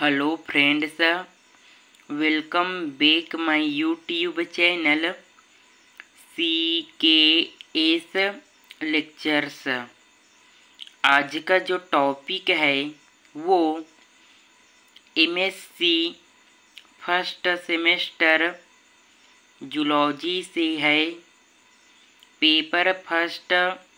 Hello friends, welcome back my YouTube channel CKS lectures. आज का जो टॉपिक है वो MSc फर्स्ट सेमेस्टर जूलॉजी से है। Paper first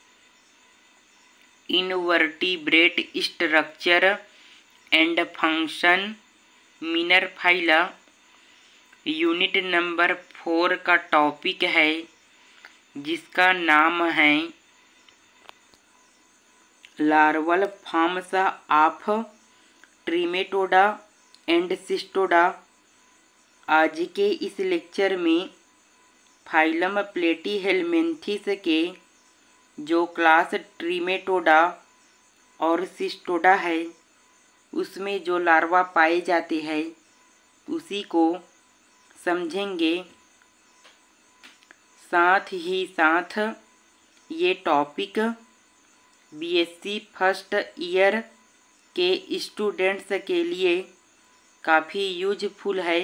invertebrate structure and function minor phyla unit number 4 का टॉपिक है, जिसका नाम है larval forms of Trematoda and Cestoda. आज के इस लेक्चर में फाइलम प्लेटीहेलमिन्थेस के जो क्लास ट्रिमेटोडा और सिस्टोडा है उसमें जो लार्वा पाए जाते हैं उसी को समझेंगे। साथ ही साथ ये टॉपिक BSc फर्स्ट ईयर के स्टूडेंट्स के लिए काफ़ी यूजफुल है।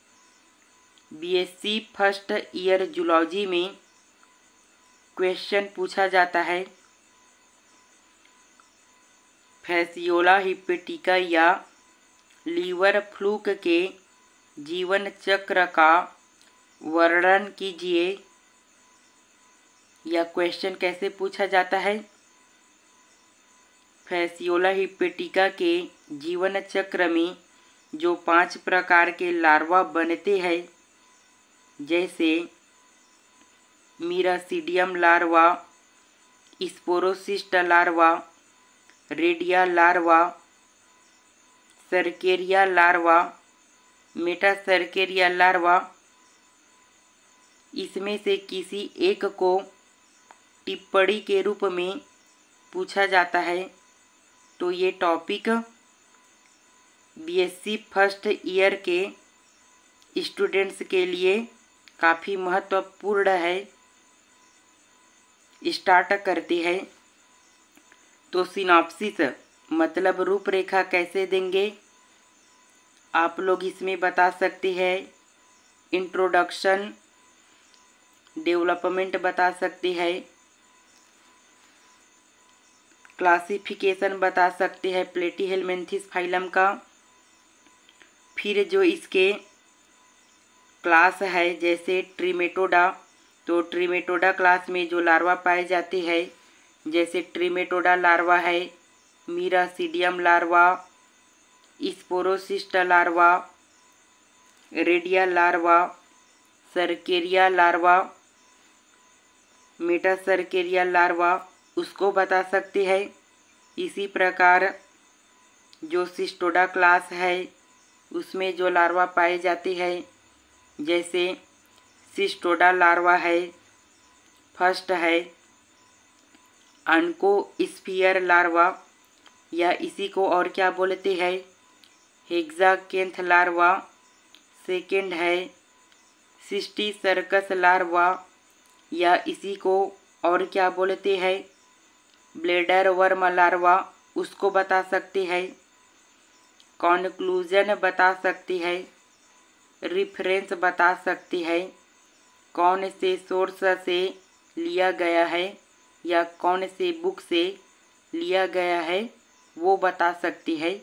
BSc फर्स्ट ईयर जूलॉजी में क्वेश्चन पूछा जाता है, फैसियोला हिपेटिका या लीवर फ्लूक के जीवन चक्र का वर्णन कीजिए। यह क्वेश्चन कैसे पूछा जाता है? फैसियोला हिपेटिका के जीवन चक्र में जो 5 प्रकार के लार्वा बनते हैं, जैसे miracidium larva, sporocyst larva, redia larva, cercaria larva, metacercaria larva, इसमें से किसी एक को टिप्पणी के रूप में पूछा जाता है। तो ये टॉपिक BSc फर्स्ट ईयर के स्टूडेंट्स के लिए काफ़ी महत्वपूर्ण है। स्टार्ट करते हैं। तो सिनॉप्सिस मतलब रूपरेखा कैसे देंगे आप लोग इसमें बता सकते हैं। इंट्रोडक्शन, डेवलपमेंट बता सकते हैं, क्लासिफिकेशन बता सकते हैं प्लेटीहेलमिन्थेस फाइलम का। फिर जो इसके क्लास है जैसे ट्रिमेटोडा, तो ट्रिमेटोडा क्लास में जो लार्वा पाए जाते हैं जैसे ट्रिमेटोडा लार्वा है, miracidium larva, sporocyst larva, redia larva, cercaria larva, metacercaria larva, उसको बता सकते हैं। इसी प्रकार जो सिस्टोडा क्लास है उसमें जो लार्वा पाए जाते हैं जैसे सिस्टोडा लार्वा है, फर्स्ट है अनकोस्फियर लार्वा, या इसी को और क्या बोलते हैं हेक्साकेंथ लार्वा, सेकेंड है सिस्टीसर्कस लार्वा, या इसी को और क्या बोलते हैं ब्लेडर वर्म लार्वा, उसको बता सकते हैं। कॉन्क्लूजन बता सकते हैं, रिफरेंस बता सकते हैं, कौन से सोर्स से लिया गया है या कौन से बुक से लिया गया है वो बता सकती है।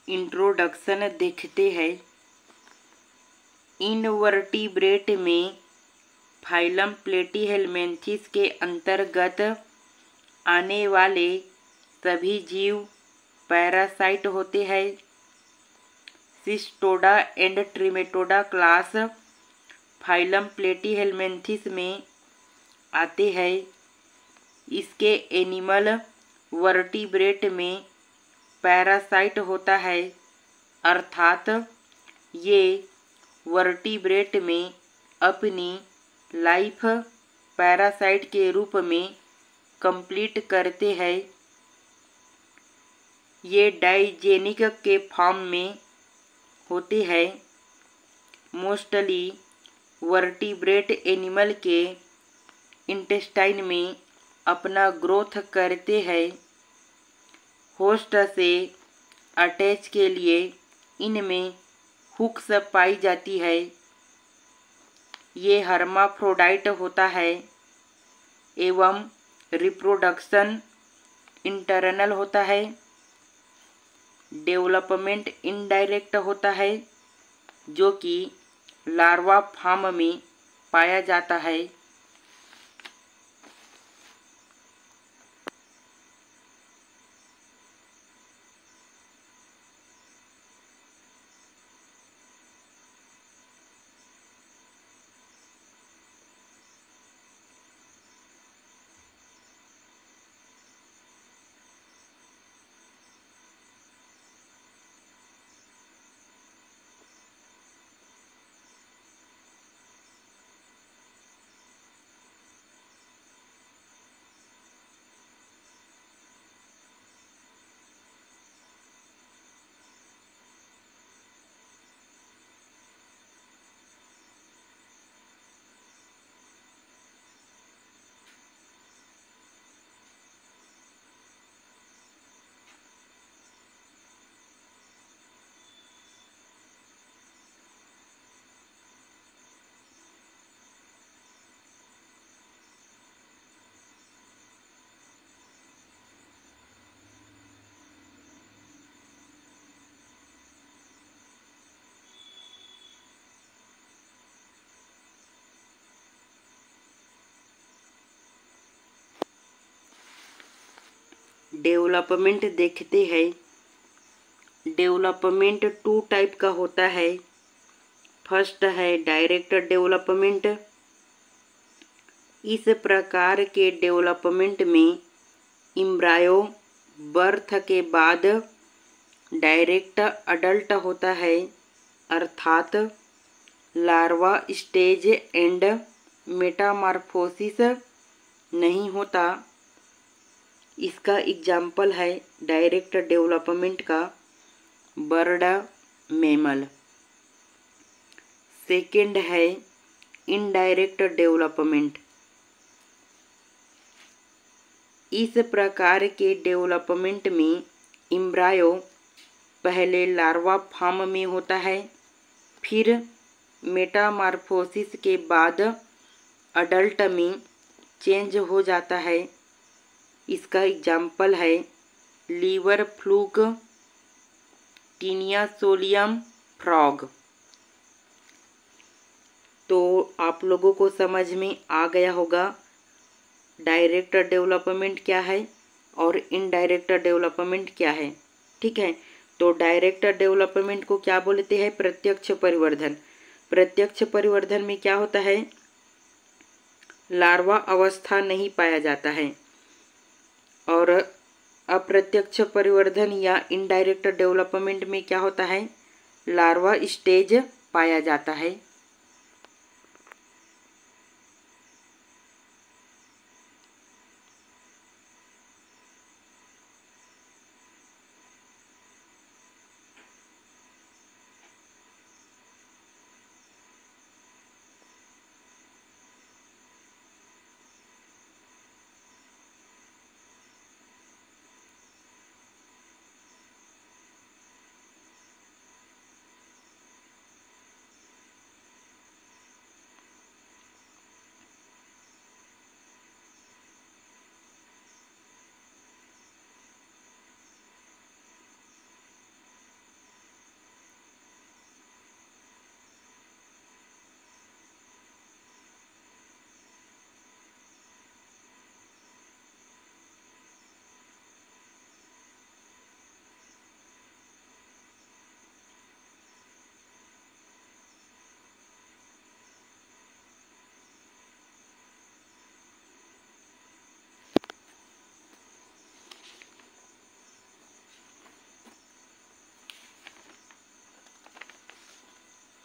इंट्रोडक्शन देखते हैं। इनवर्टिब्रेट में फाइलम प्लेटीहेलमिन्थेस के अंतर्गत आने वाले सभी जीव पैरासाइट होते हैं। Cestoda and Trematoda class phylum Platyhelminthes में आते हैं। इसके एनिमल वर्टिब्रेट में पैरासाइट होता है, अर्थात ये वर्टिब्रेट में अपनी लाइफ पैरासाइट के रूप में कंप्लीट करते हैं। ये डाइजेनिक के फॉर्म में होते हैं। मोस्टली वर्टिब्रेट एनिमल के इंटेस्टाइन में अपना ग्रोथ करते हैं। होस्ट से अटैच के लिए इनमें हुक्स पाई जाती है। ये हर्माफ्रोडाइट होता है एवं रिप्रोडक्शन इंटरनल होता है। डेवलपमेंट इनडायरेक्ट होता है, जो कि लार्वा फॉर्म में पाया जाता है। डेवलपमेंट देखते हैं। डेवलपमेंट 2 टाइप का होता है। फर्स्ट है डायरेक्ट डेवलपमेंट। इस प्रकार के डेवलपमेंट में एम्ब्रायो बर्थ के बाद डायरेक्ट अडल्ट होता है, अर्थात लार्वा स्टेज एंड मेटामॉर्फोसिस नहीं होता। इसका एग्जाम्पल है डायरेक्ट डेवलपमेंट का बर्ड मैमल। सेकेंड है इनडायरेक्ट डेवलपमेंट। इस प्रकार के डेवलपमेंट में एम्ब्रायो पहले लार्वा फॉर्म में होता है, फिर मेटामॉर्फोसिस के बाद अडल्ट में चेंज हो जाता है। इसका एग्जाम्पल है लीवर फ्लूक, टीनियासोलियम फ्रॉग। तो आप लोगों को समझ में आ गया होगा डायरेक्ट डेवलपमेंट क्या है और इनडायरेक्ट डेवलपमेंट क्या है। ठीक है, तो डायरेक्ट डेवलपमेंट को क्या बोलते हैं? प्रत्यक्ष परिवर्धन। प्रत्यक्ष परिवर्धन में क्या होता है? लार्वा अवस्था नहीं पाया जाता है। और अप्रत्यक्ष परिवर्धन या इनडायरेक्ट डेवलपमेंट में क्या होता है? लार्वा स्टेज पाया जाता है।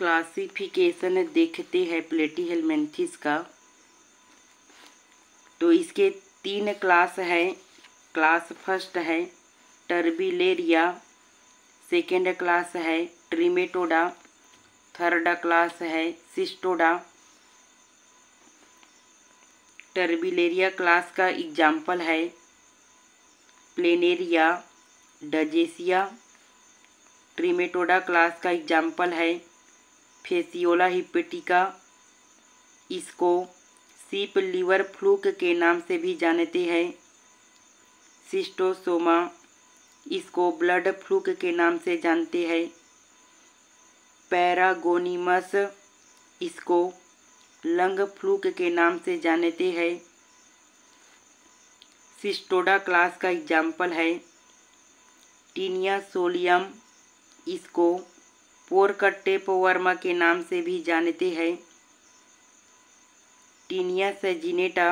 क्लासिफिकेशन देखते हैं प्लेटीहेलमिन्थेस का, तो इसके 3 क्लास है। क्लास फर्स्ट है टर्बिलेरिया, सेकेंड क्लास है ट्रिमेटोडा, थर्ड क्लास है सिस्टोडा। टर्बिलेरिया क्लास का एग्जाम्पल है प्लेनेरिया, डजेसिया। ट्रिमेटोडा क्लास का एग्जाम्पल है फेसियोला हिपेटिका। इसको सीप लीवर फ्लूक के नाम से भी जानते हैं। सिस्टोसोमा, इसको ब्लड फ्लूक के नाम से जानते हैं। पैरागोनिमस, इसको लंग फ्लूक के नाम से जानते हैं। सिस्टोडा क्लास का एग्जाम्पल है टीनिया सोलियम, इसको पोर्क टेपवर्म के नाम से भी जानते हैं। टीनिया सैजिनेटा,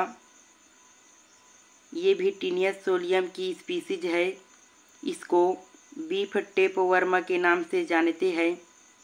ये भी टीनिया सोलियम की स्पीसीज है। इसको बीफ टेपवर्म के नाम से जानते हैं।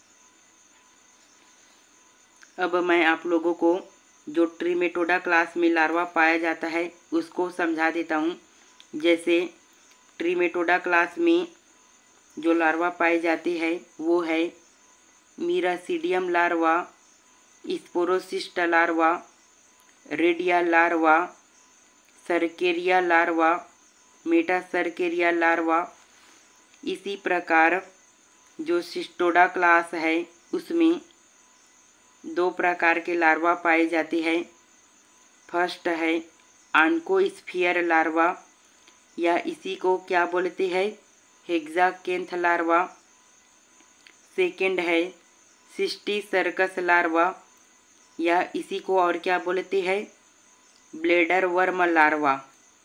अब मैं आप लोगों को जो ट्रिमेटोडा क्लास में लार्वा पाया जाता है उसको समझा देता हूँ। जैसे ट्रिमेटोडा क्लास में जो लार्वा पाए जाते हैं वो है miracidium larva, sporocyst larva, redia larva, cercaria larva, metacercaria larva. इसी प्रकार जो सिस्टोडा क्लास है उसमें 2 प्रकार के लार्वा पाए जाते हैं। फर्स्ट है आन्कोस्फियर लार्वा, या इसी को क्या बोलते हैं हेक्साकेंथ लार्वा। सेकेंड है सिस्टीसर्कस लार्वा, या इसी को और क्या बोलते हैं bladder worm larva.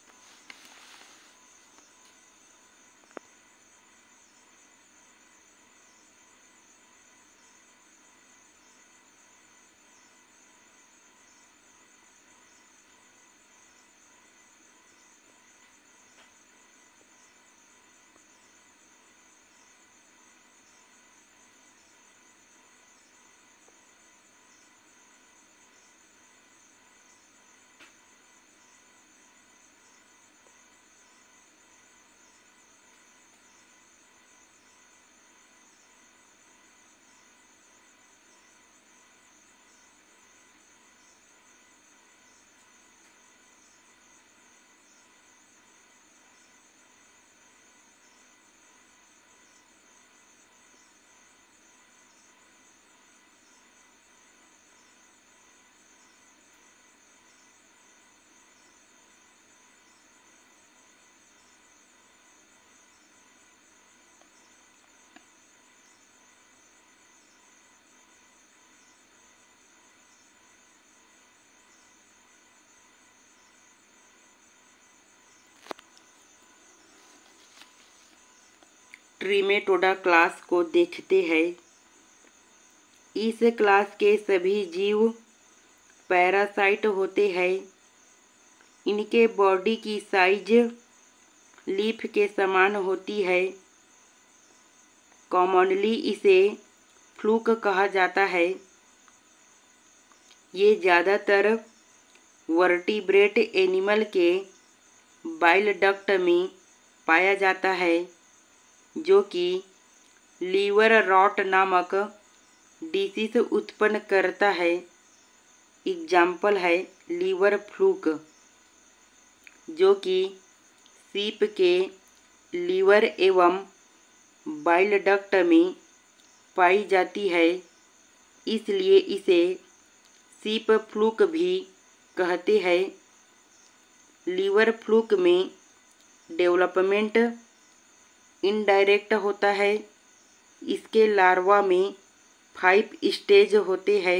Trematoda class को देखते हैं। इस क्लास के सभी जीव पैरासाइट होते हैं। इनके बॉडी की साइज लीफ के समान होती है। कॉमनली इसे फ्लूक कहा जाता है। ये ज़्यादातर वर्टिब्रेट एनिमल के बाइल डक्ट में पाया जाता है, जो कि लीवर रॉट नामक डिसीज उत्पन्न करता है। एग्जाम्पल है लीवर फ्लूक, जो कि सीप के लीवर एवं बाइल डक्ट में पाई जाती है, इसलिए इसे सीप फ्लूक भी कहते हैं। लीवर फ्लूक में डेवलपमेंट इनडायरेक्ट होता है। इसके लार्वा में 5 स्टेज होते हैं।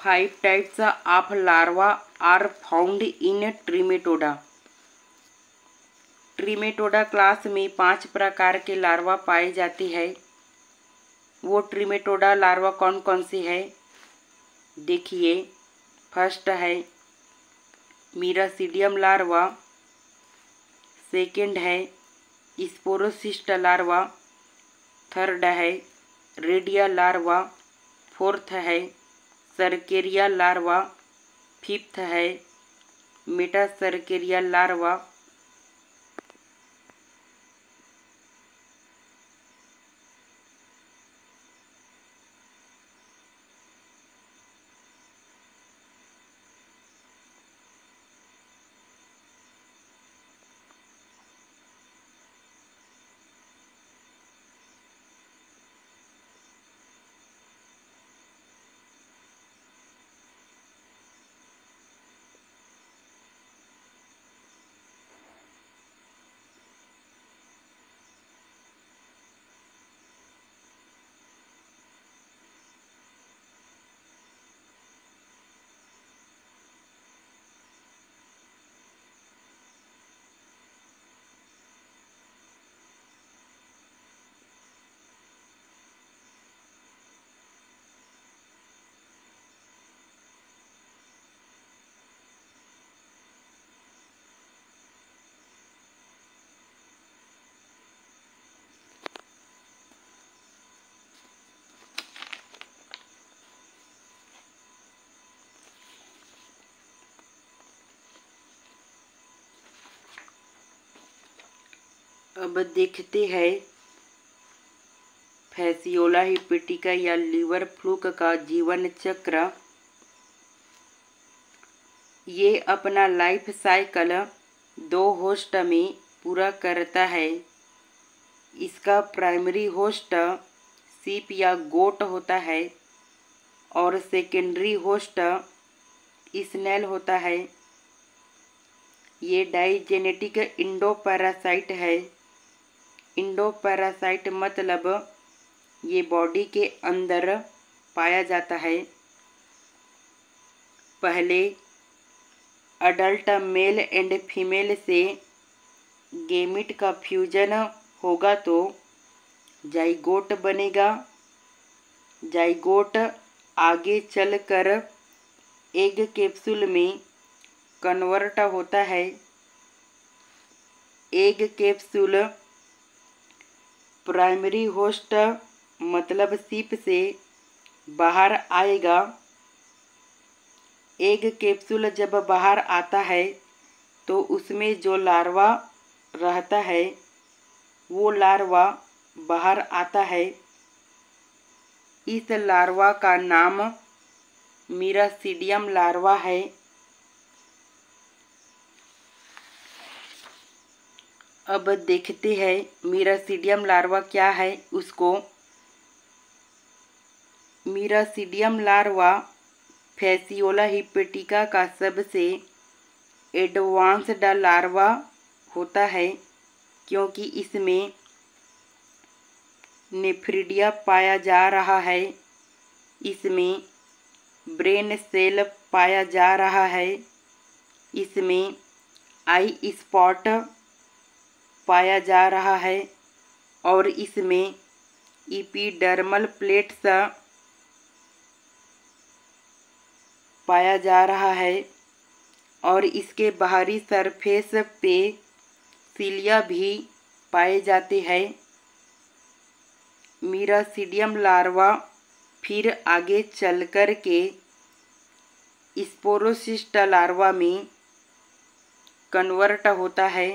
5 types of larvae are found in Trematoda. Trematoda class में 5 प्रकार के लार्वा पाए जाते हैं। वो ट्रीमेटोडा लार्वा कौन कौन से है देखिए। फर्स्ट है मीरासीडियम लार्वा, सेकंड है स्पोरोसिस्ट लार्वा, थर्ड है रेडिया लार्वा, फोर्थ है सर्केरिया लार्वा, फिफ्थ है मेटासर्केरिया लार्वा, अब देखते हैं फैसियोला हिपेटिका या लीवर फ्लूक का जीवन चक्र। ये अपना लाइफ साइकिल 2 होस्ट में पूरा करता है। इसका प्राइमरी होस्ट सीप या गोट होता है और सेकेंडरी होस्ट स्नेल होता है। ये डाइजेनेटिक इंडोपैरासाइट है। इंडोपैरासाइट मतलब ये बॉडी के अंदर पाया जाता है। पहले अडल्ट मेल एंड फीमेल से गेमिट का फ्यूजन होगा तो जाइगोट बनेगा। जाइगोट आगे चलकर एग कैप्सूल में कन्वर्ट होता है। एग कैप्सूल प्राइमरी होस्ट मतलब सीप से बाहर आएगा। एग कैप्सूल जब बाहर आता है तो उसमें जो लार्वा रहता है वो लार्वा बाहर आता है। इस लार्वा का नाम मीरासीडियम लार्वा है। अब देखते हैं मीरासीडियम लार्वा क्या है उसको। मीरासीडियम लार्वा फैसियोला हिपेटिका का सबसे एडवांस्ड लार्वा होता है क्योंकि इसमें नेफ्रिडिया पाया जा रहा है। इसमें ब्रेन सेल पाया जा रहा है। इसमें आई स्पॉट पाया जा रहा है और इसमें इपिडर्मल प्लेट्स पाया जा रहा है और इसके बाहरी सरफेस पे सिलिया भी पाए जाते हैं। मीरासीडियम लार्वा फिर आगे चलकर के स्पोरोसिस्ट लार्वा में कन्वर्ट होता है।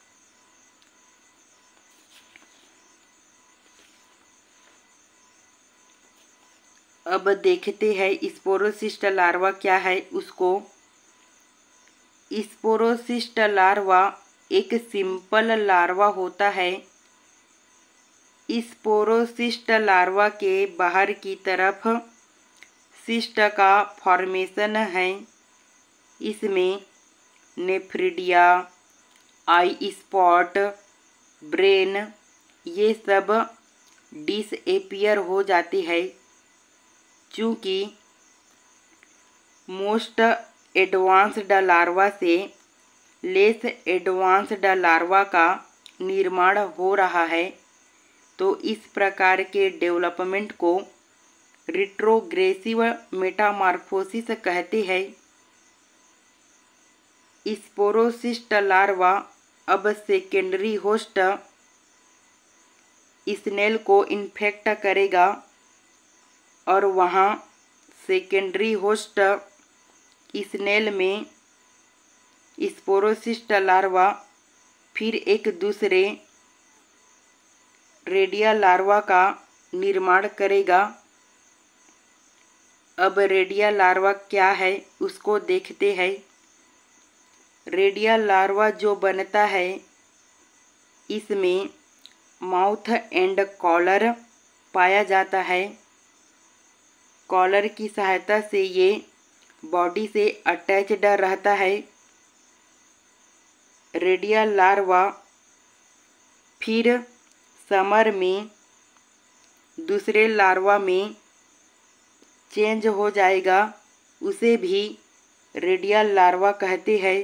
अब देखते हैं स्पोरोसिस्ट लार्वा क्या है उसको। स्पोरोसिस्ट लार्वा एक सिंपल लार्वा होता है। स्पोरोसिस्ट लार्वा के बाहर की तरफ सिस्ट का फॉर्मेशन है। इसमें नेफ्रिडिया, आई स्पॉट, ब्रेन ये सब डिसएपियर हो जाते हैं। चूँकि मोस्ट एडवांस्ड लार्वा से लेस एडवांस्ड लार्वा का निर्माण हो रहा है, तो इस प्रकार के डेवलपमेंट को रिट्रोग्रेसिव मेटामॉर्फोसिस कहते हैं। स्पोरोसिस्ट लार्वा अब सेकेंडरी होस्ट स्नेल को इन्फेक्ट करेगा और वहाँ सेकेंडरी होस्ट स्नेल में स्पोरोसिस्ट लार्वा फिर एक दूसरे रेडिया लार्वा का निर्माण करेगा। अब रेडिया लार्वा क्या है उसको देखते हैं। रेडिया लार्वा जो बनता है इसमें माउथ एंड कॉलर पाया जाता है। कॉलर की सहायता से ये बॉडी से अटैच्ड रहता है। रेडिया लार्वा फिर समर में दूसरे लार्वा में चेंज हो जाएगा, उसे भी रेडिया लार्वा कहते हैं।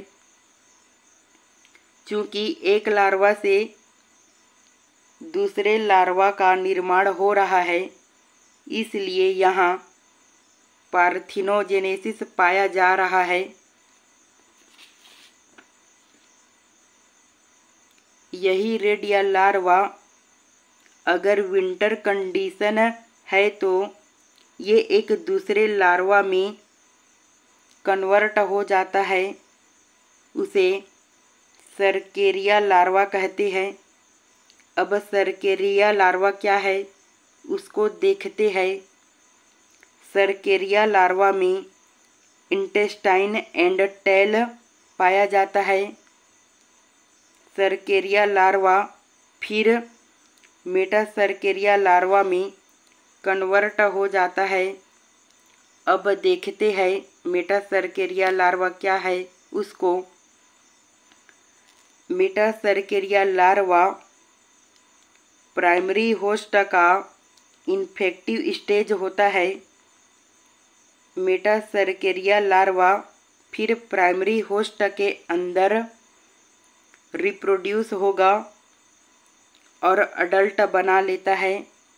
चूँकि एक लार्वा से दूसरे लार्वा का निर्माण हो रहा है, इसलिए यहाँ पार्थिनोजेनेसिस पाया जा रहा है। यही रेडिया लार्वा अगर विंटर कंडीशन है तो ये एक दूसरे लार्वा में कन्वर्ट हो जाता है, उसे सर्केरिया लार्वा कहते हैं। अब सर्केरिया लार्वा क्या है उसको देखते हैं। सर्केरिया लार्वा में इंटेस्टाइन एंड टेल पाया जाता है। सर्केरिया लार्वा फिर मेटासर्केरिया लार्वा में कन्वर्ट हो जाता है। अब देखते हैं मेटासर्केरिया लार्वा क्या है उसको। मेटासर्केरिया लार्वा प्राइमरी होस्ट का इन्फेक्टिव स्टेज होता है। मेटासर्केरिया लार्वा फिर प्राइमरी होस्ट के अंदर रिप्रोड्यूस होगा और अडल्ट बना लेता है।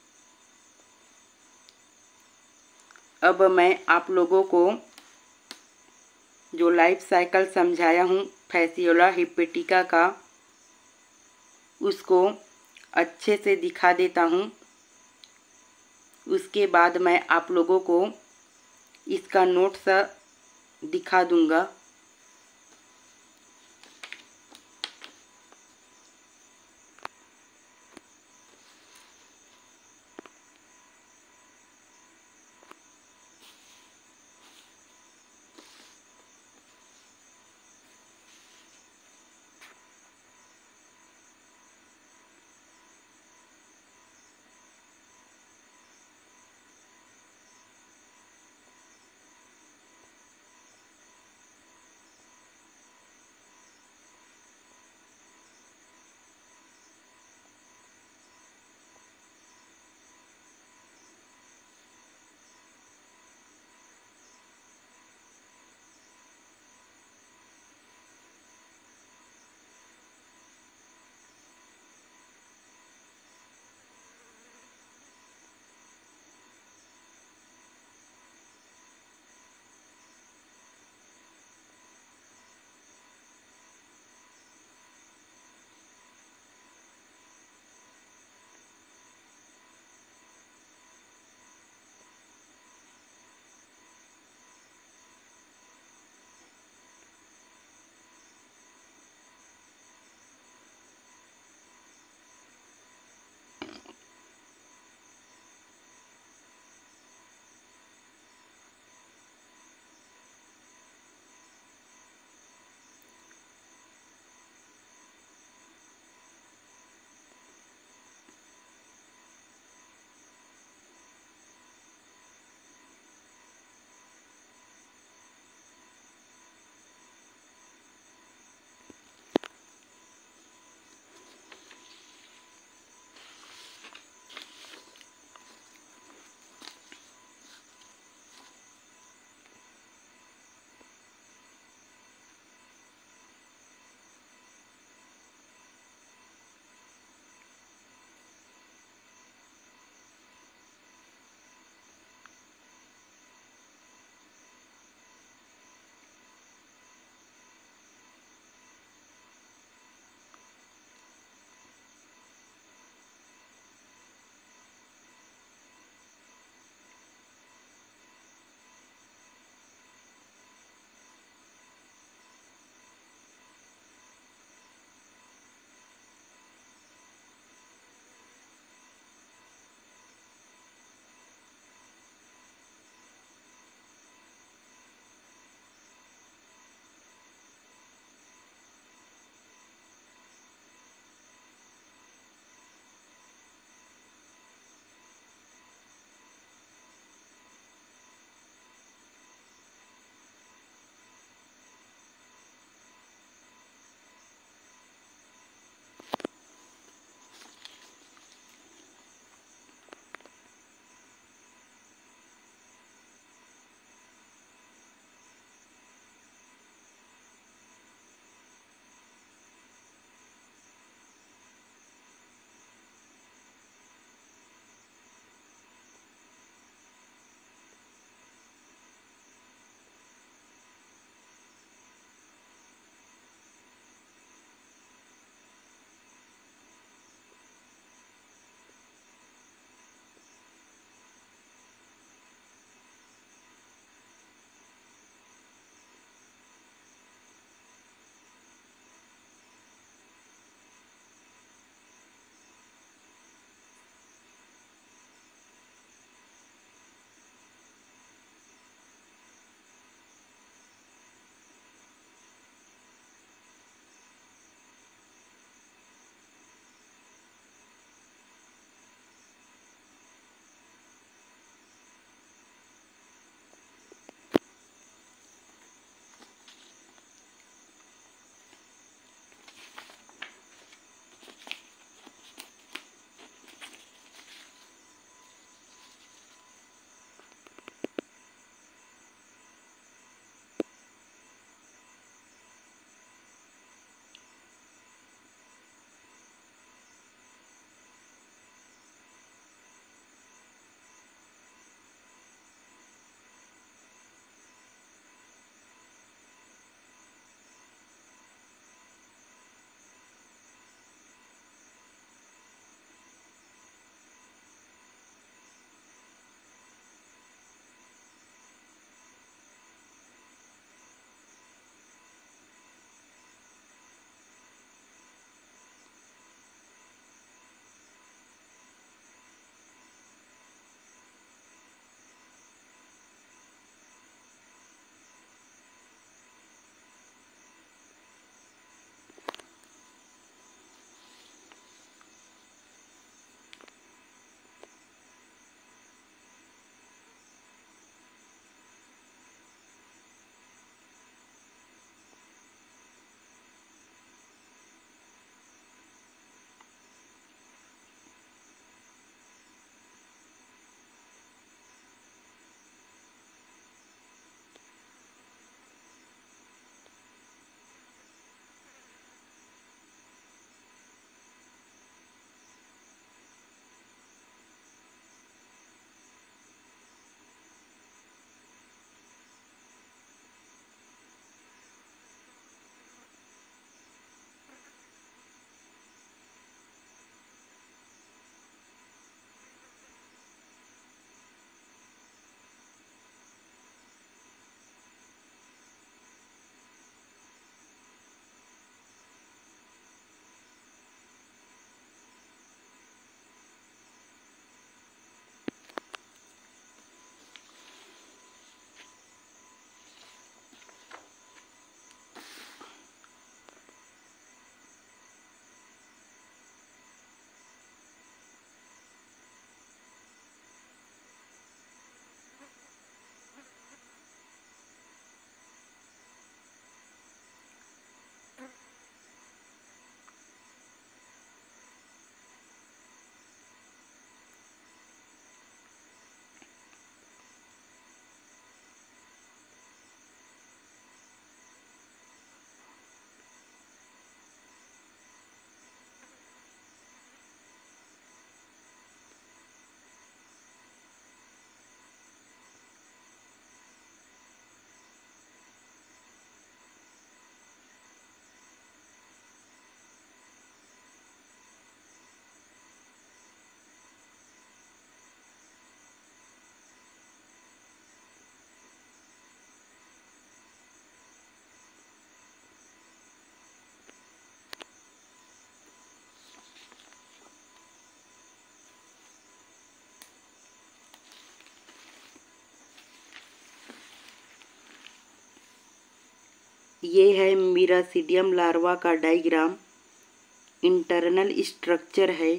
अब मैं आप लोगों को जो लाइफ साइकिल समझाया हूँ फैसियोला हिपेटिका का, उसको अच्छे से दिखा देता हूँ। उसके बाद मैं आप लोगों को इसका नोट्स दिखा दूँगा। ये है मिरासीडियम लार्वा का डायग्राम, इंटरनल स्ट्रक्चर है।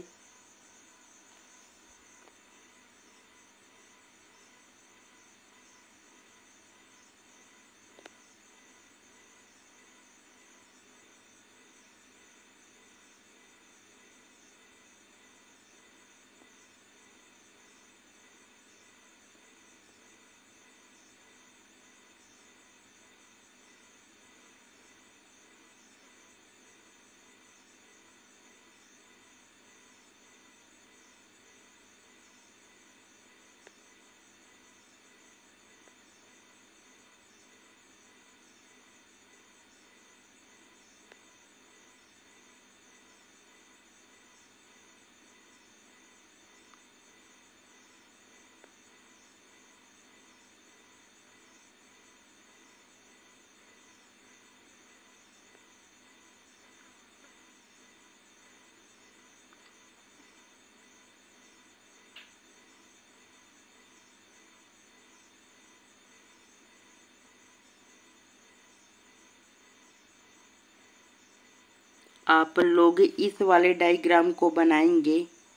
आप लोग इस वाले डायग्राम को बनाएंगे।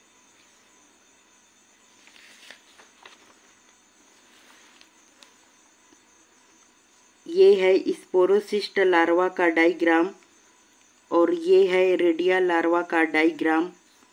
ये है स्पोरोसिस्ट लार्वा का डायग्राम और ये है रेडिया लार्वा का डायग्राम।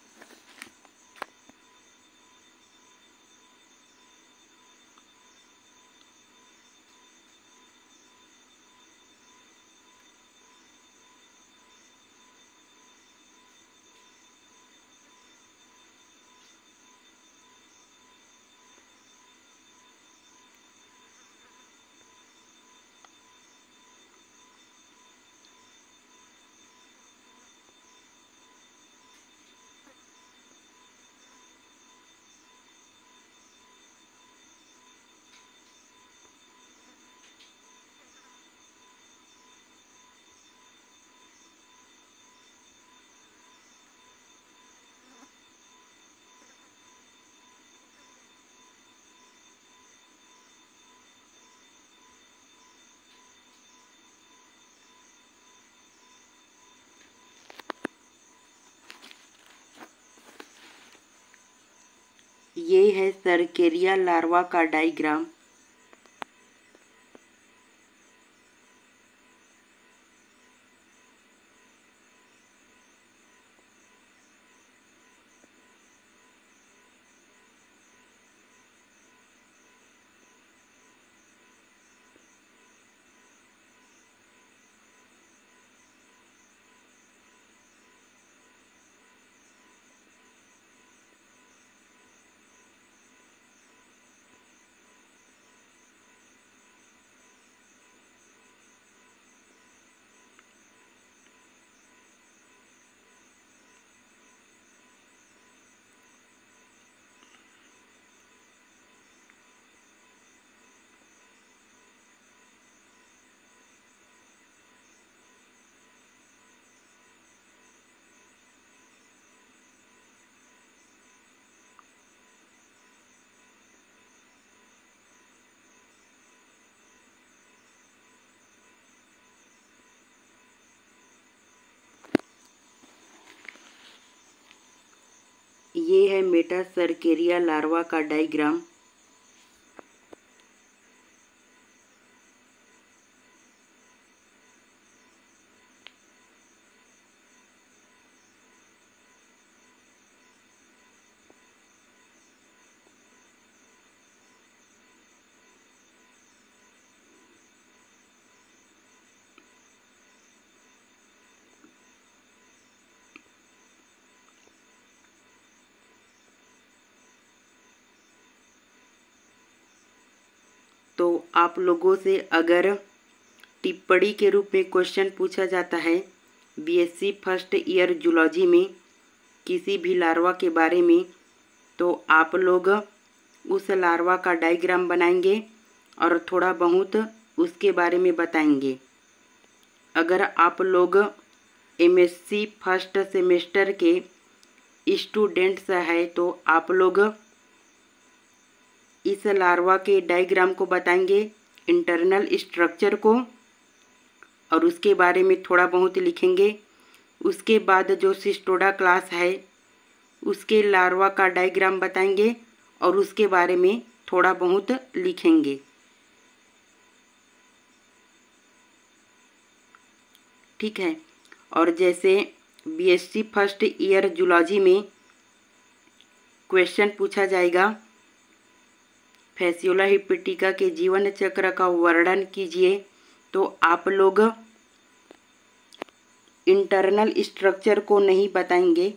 ये है सर्केरिया लार्वा का डायग्राम। ये है मेटासर्केरिया लार्वा का डायग्राम। तो आप लोगों से अगर टिप्पणी के रूप में क्वेश्चन पूछा जाता है बीएससी फर्स्ट ईयर जूलॉजी में किसी भी लार्वा के बारे में, तो आप लोग उस लार्वा का डायग्राम बनाएंगे और थोड़ा बहुत उसके बारे में बताएंगे। अगर आप लोग एमएससी फर्स्ट सेमेस्टर के स्टूडेंट्स हैं तो आप लोग इस लार्वा के डायग्राम को बताएंगे, इंटरनल स्ट्रक्चर को, और उसके बारे में थोड़ा बहुत लिखेंगे। उसके बाद जो सिस्टोडा क्लास है उसके लार्वा का डायग्राम बताएंगे और उसके बारे में थोड़ा बहुत लिखेंगे। ठीक है। और जैसे बीएससी फर्स्ट ईयर जूलॉजी में क्वेश्चन पूछा जाएगा, फैसियोला हिप्पिटिका के जीवन चक्र का वर्णन कीजिए, तो आप लोग इंटरनल स्ट्रक्चर को नहीं बताएंगे।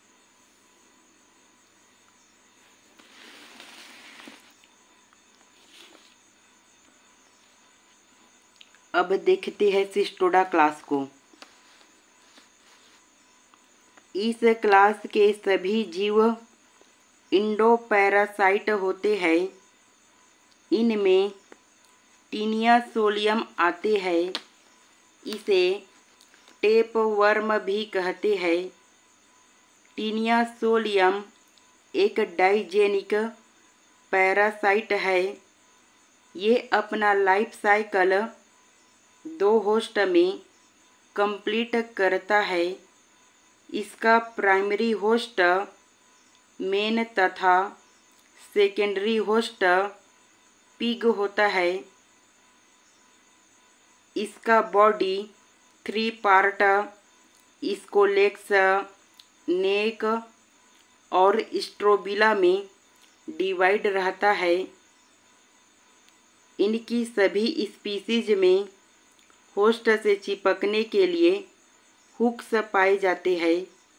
अब देखते हैं सिस्टोडा क्लास को। इस क्लास के सभी जीव इंडोपैरासाइट होते हैं। इनमें टीनिया सोलियम आते हैं। इसे टेप वर्म भी कहते हैं। टीनिया सोलियम एक डाइजेनिक पैरासाइट है। ये अपना लाइफ साइकिल 2 होस्ट में कंप्लीट करता है। इसका प्राइमरी होस्ट मेन तथा सेकेंडरी होस्ट पिग होता है। इसका बॉडी 3 पार्ट स्कोलेक्स, नेक और स्ट्रोबिला में डिवाइड रहता है। इनकी सभी स्पीसीज में होस्ट से चिपकने के लिए हुक्स पाए जाते हैं।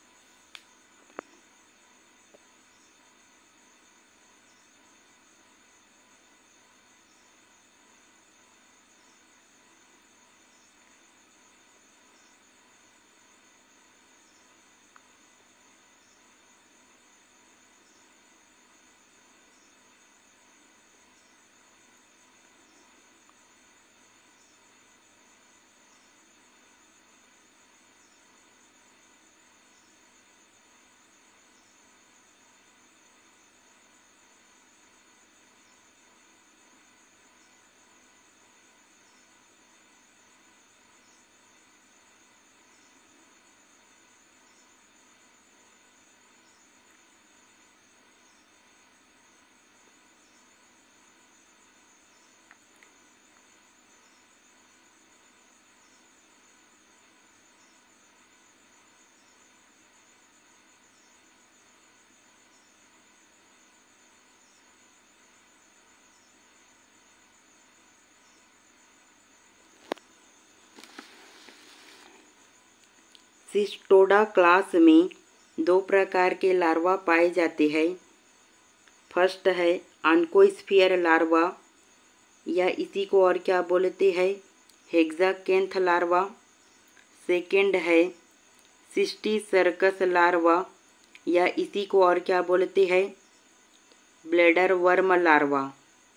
सिस्टोडा क्लास में 2 प्रकार के लार्वा पाए जाते हैं। फर्स्ट है ऑन्कोस्फीयर लार्वा, या इसी को और क्या बोलते हैं, हेक्साकेंथ लार्वा। सेकेंड है सिस्टीसर्कस लार्वा, या इसी को और क्या बोलते हैं, ब्लैडर वर्म लार्वा।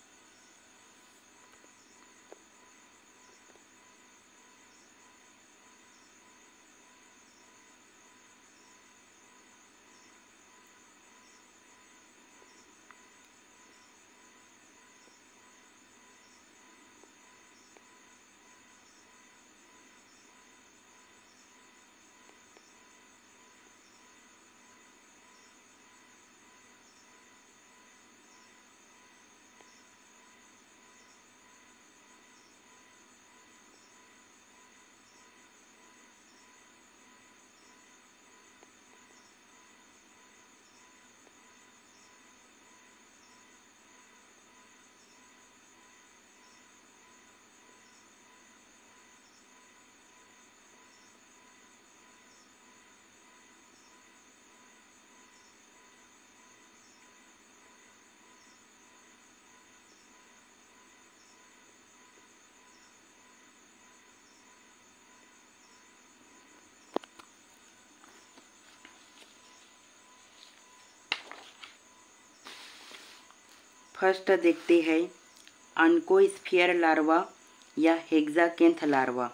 फर्स्ट देखते हैं ऑन्कोस्फीयर लार्वा या हेक्साकेंथ लार्वा।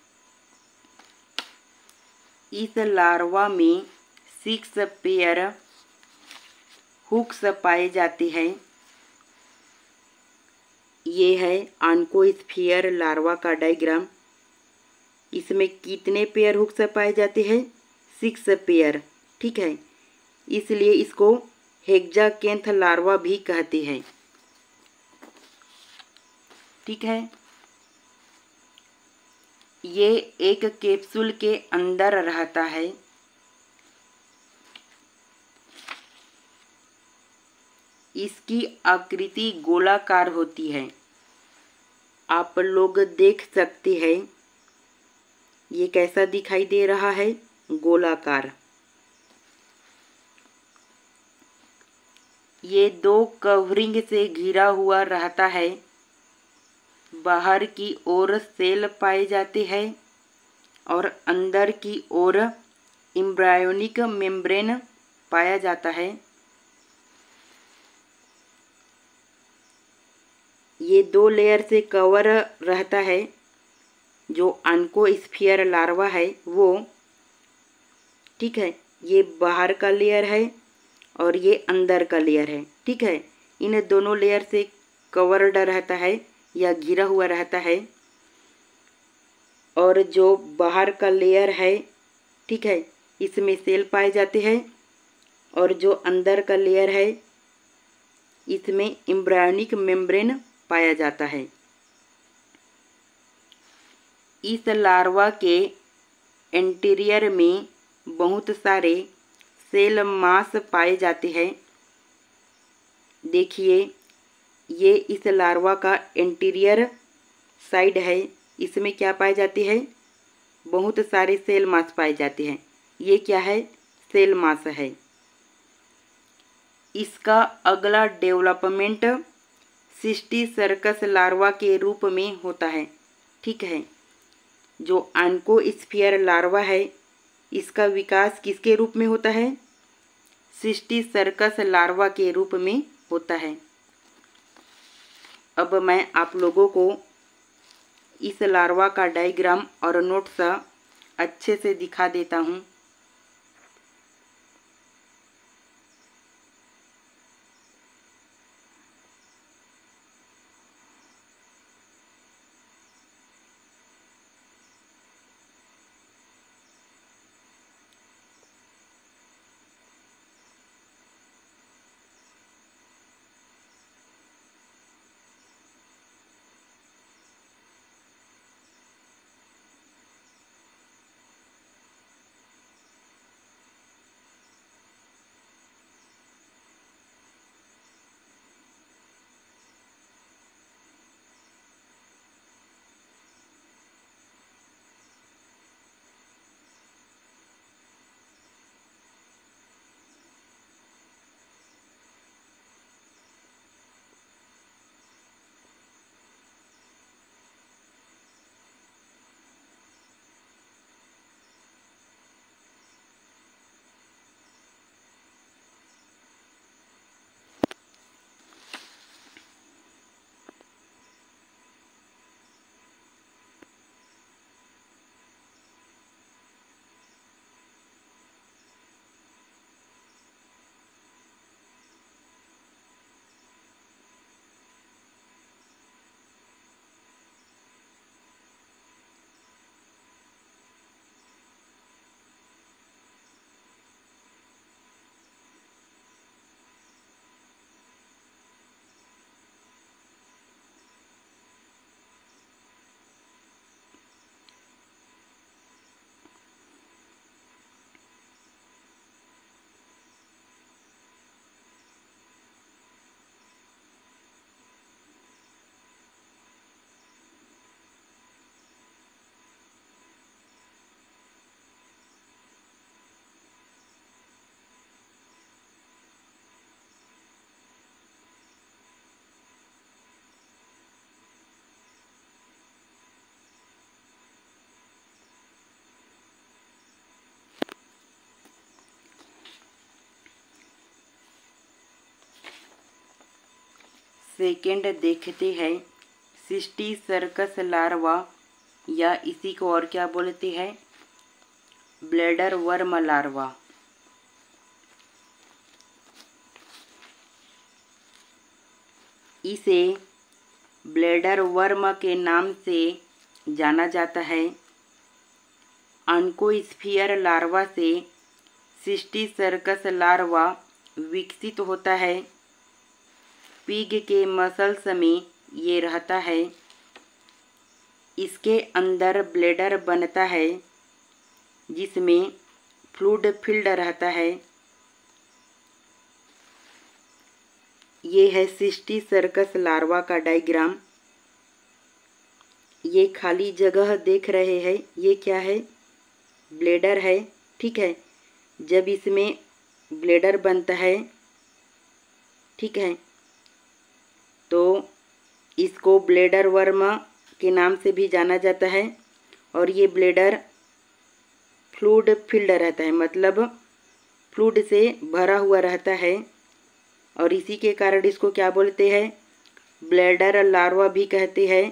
इस लार्वा में 6 पेयर हुक्स पाए जाते हैं। ये है ऑन्कोस्फीयर लार्वा का डायग्राम। इसमें कितने पेयर हुक्स पाए जाते हैं? 6 पेयर। ठीक है, इसलिए इसको हेक्साकेंथ लार्वा भी कहते हैं। ठीक है, ये एक कैप्सूल के अंदर रहता है। इसकी आकृति गोलाकार होती है। आप लोग देख सकते हैं ये कैसा दिखाई दे रहा है, गोलाकार। ये 2 कवरिंग से घिरा हुआ रहता है। बाहर की ओर सेल पाए जाते हैं और अंदर की ओर एम्ब्रायोनिक मेम्ब्रेन पाया जाता है। ये 2 लेयर से कवर रहता है। जो ऑन्कोस्फीयर लार्वा है वो, ठीक है, ये बाहर का लेयर है और ये अंदर का लेयर है। ठीक है, इन दोनों लेयर से कवर्ड रहता है या घिरा हुआ रहता है। और जो बाहर का लेयर है, ठीक है, इसमें सेल पाए जाते हैं और जो अंदर का लेयर है इसमें एम्ब्रायोनिक मेम्ब्रेन पाया जाता है। इस लार्वा के इंटीरियर में बहुत सारे सेल मास पाए जाते हैं। देखिए, ये इस लार्वा का इंटीरियर साइड है। इसमें क्या पाए जाते हैं? बहुत सारे सेल मास पाए जाते हैं। ये क्या है? सेल मास है। इसका अगला डेवलपमेंट सिस्टीसर्कस लार्वा के रूप में होता है। ठीक है, जो ऑन्कोस्फीयर लार्वा है इसका विकास किसके रूप में होता है? सिस्टीसर्कस लार्वा के रूप में होता है। अब मैं आप लोगों को इस लार्वा का डायग्राम और नोट्स अच्छे से दिखा देता हूँ। सेकेंड देखते हैं सिस्टीसर्कस लार्वा, या इसी को और क्या बोलते हैं? Bladder worm larva. इसे ब्लैडर वर्म के नाम से जाना जाता है ऑन्कोस्फियर लार्वा से सिस्टीसर्कस लार्वा विकसित होता है। पिग के मसल्स में ये रहता है। इसके अंदर ब्लैडर बनता है जिसमें फ्लूइड फिल्ड रहता है। ये है सिस्टीसर्कस लार्वा का डायग्राम। ये खाली जगह देख रहे हैं, ये क्या है? ब्लैडर है, ठीक है। जब इसमें ब्लैडर बनता है, ठीक है, तो इसको ब्लैडर वर्म के नाम से भी जाना जाता है। और ये ब्लैडर फ्लूइड फिल्ड रहता है, मतलब फ्लूइड से भरा हुआ रहता है। और इसी के कारण इसको क्या बोलते हैं? ब्लैडर लार्वा भी कहते हैं।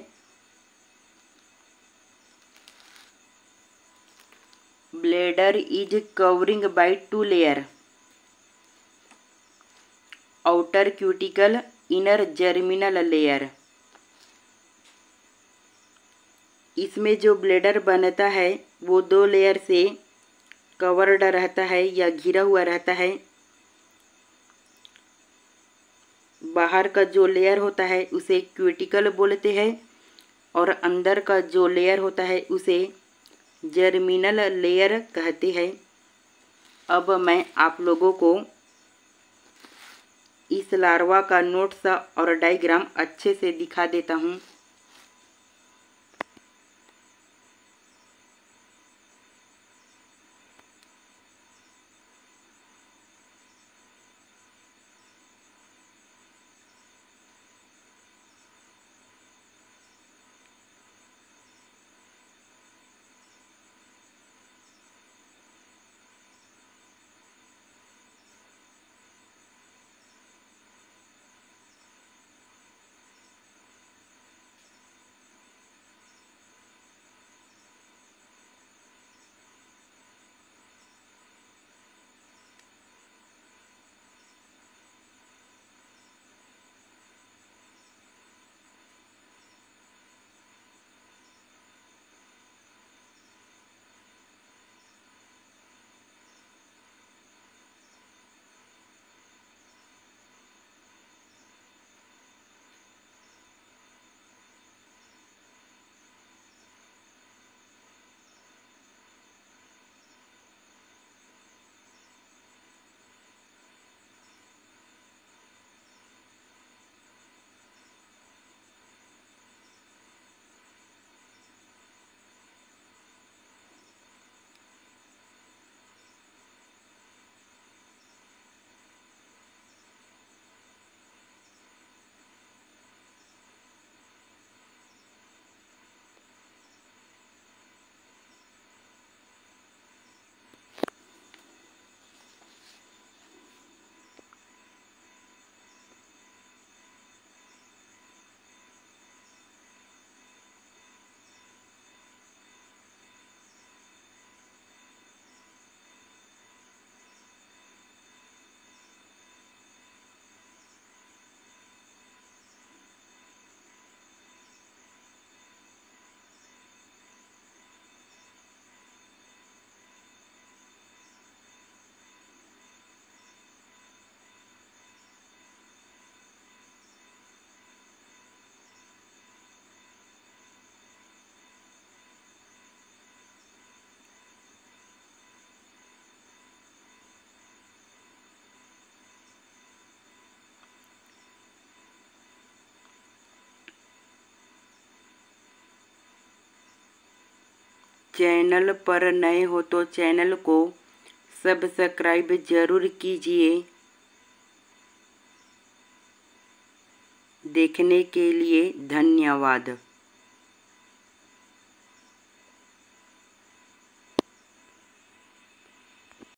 Bladder is covering by 2 layer, outer cuticle, inner germinal layer. इसमें जो ब्लैडर बनता है वो 2 लेयर से कवर्ड रहता है या घिरा हुआ रहता है। बाहर का जो लेयर होता है उसे क्यूटिकल बोलते हैं और अंदर का जो लेयर होता है उसे जर्मिनल लेयर कहते हैं। अब मैं आप लोगों को इस लार्वा का नोट्स और डायग्राम अच्छे से दिखा देता हूँ। चैनल पर नए हो तो चैनल को सब्सक्राइब जरूर कीजिए। देखने के लिए धन्यवाद।